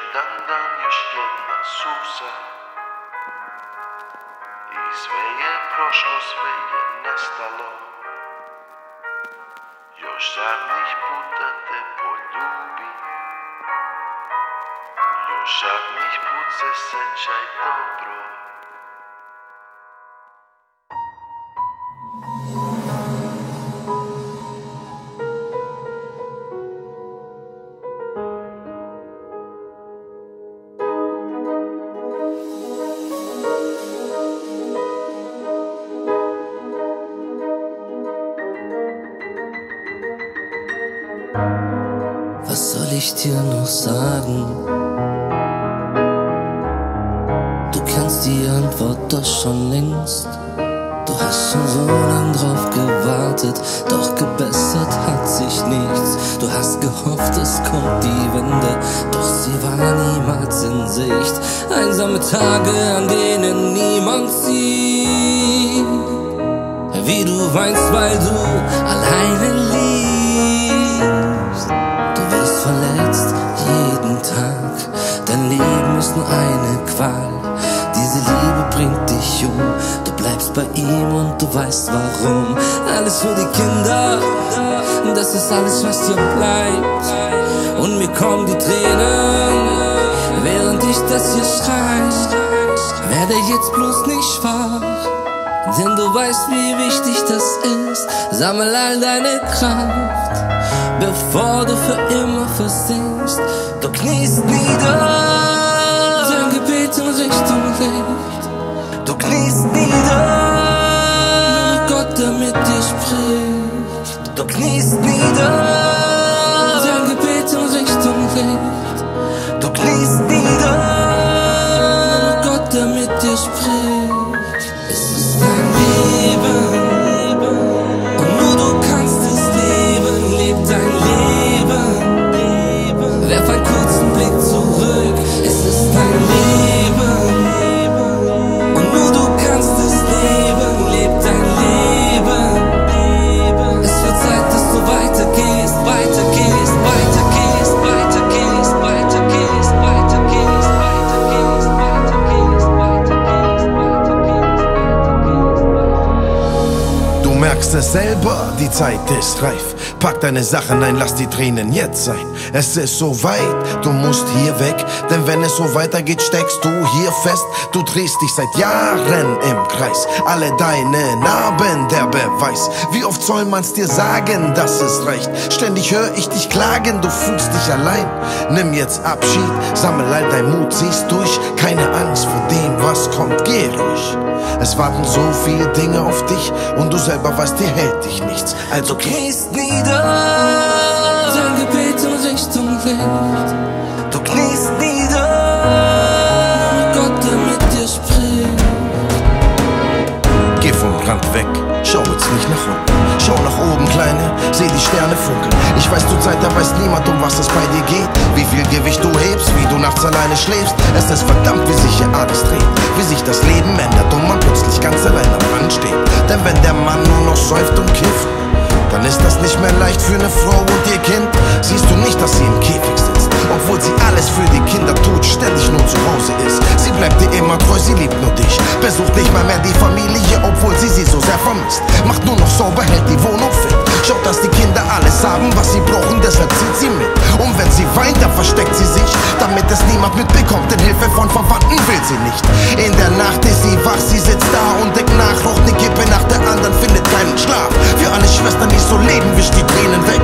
dandan još jedna suza I sve je prošlo, sve je nestalo Još zadnjih puta te poljubim Još zadnjih put se sećaj dobro Was soll ich dir noch sagen? Du kennst die Antwort doch schon längst. Du hast schon so lang drauf gewartet, doch gebessert hat sich nichts. Du hast gehofft, es kommt die Wende, doch sie war niemals in Sicht. Einsame Tage, an denen niemand sieht, wie du weinst, weil du alleine liegst. Du wirst verletzt jeden Tag, dein Leben ist nur eine Qual. Diese Liebe bringt dich um, du bleibst bei ihm und du weißt warum. Alles für die Kinder, das ist alles, was dir bleibt. Und mir kommen die Tränen, während ich das hier schreie. Werde jetzt bloß nicht schwach, denn du weißt, wie wichtig das ist. Sammel all deine Kraft, bevor du für immer versinkst. Du kniest nieder, dein Gebet in Richtung Licht. Du kniest nieder, nur Gott, der mit dir spricht. Du kniest nieder, dein Gebet in Richtung Licht. Du kniest nieder, nur Gott, der mit dir spricht. Es ist dein Leben und nur du kannst es leben. Leb dein Leben, werf einen kurzen Blick zurück. Es ist dein Leben und nur du kannst es leben. Leb dein Leben. Es wird Zeit, dass du weitergehst, weitergehst, weitergehst, weitergehst, weitergehst, weitergehst, weitergehst, weitergehst, weitergehst. Du merkst es selber, die Zeit ist reif. Pack deine Sachen ein, lass die Tränen jetzt sein. Es ist so weit, du musst hier weg. Denn wenn es so weitergeht, steckst du hier fest. Du drehst dich seit Jahren im Kreis. Alle deine Narben, der Beweis. Wie oft soll man's dir sagen, dass es reicht? Ständig höre ich dich klagen, du fühlst dich allein. Nimm jetzt Abschied, sammel all dein Mut, zieh's durch. Keine Angst vor dem, was kommt, geh ruhig. Es warten so viele Dinge auf dich und du selber weißt, dir hält dich nichts. Also kniest nieder, dein Gebet in Richtung Licht. Du kniest nieder, nur Gott, der mit dir spricht. Geh vom Rand weg, schau jetzt nicht nach unten. Schau nach oben, Kleine, seh die Sterne funkeln. Ich weiß zur Zeit, da weiß niemand, um was es bei dir geht. Wie viel Gewicht du hebst, wie du nachts alleine schläfst. Es ist verdammt, wie sich hier alles dreht. Wie sich das Leben ändert und man plötzlich ganz allein am Rand steht. Denn wenn der Mann nur noch säuft und kifft, dann ist das nicht mehr leicht für eine Frau und ihr Kind. Siehst du nicht, dass sie im Käfig sitzt, obwohl sie alles für die Kinder tut, ständig nur zu Hause ist. Sie bleibt dir immer treu, sie liebt nur dich. Besucht nicht mal mehr die Familie, obwohl sie so sehr vermisst. Macht nur noch sauber, hält die Wohnung fit. Schaut, dass die Kinder alles haben, was sie brauchen, deshalb zieht sie mit. Und wenn sie weint, dann versteckt sie sich, damit es niemand mitbekommt, denn Hilfe von Verwandten will sie nicht. In der Nacht ist sie wach, sie sitzt da und denkt nach, raucht eine Kippe nach der anderen, findet keinen Schlaf. Für alle Schwestern, die so leben, wischt die Tränen weg.